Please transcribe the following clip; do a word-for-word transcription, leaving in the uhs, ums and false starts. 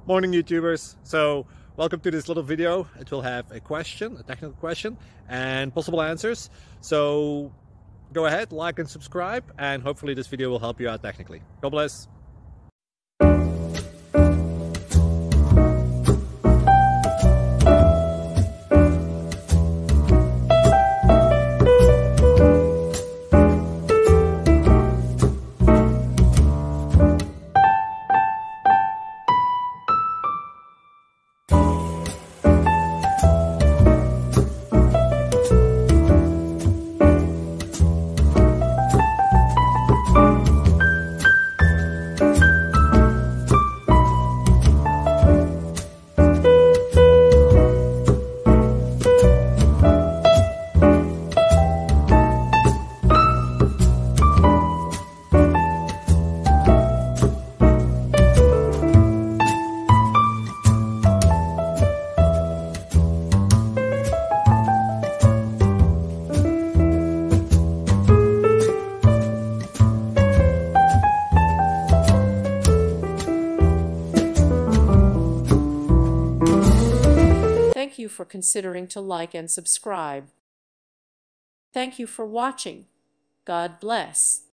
Morning YouTubers. So welcome to this little video. It will have a question, a technical question, and possible answers. So go ahead, like and subscribe, and hopefully this video will help you out technically. God bless. Thank you for considering to like and subscribe. Thank you for watching. God bless.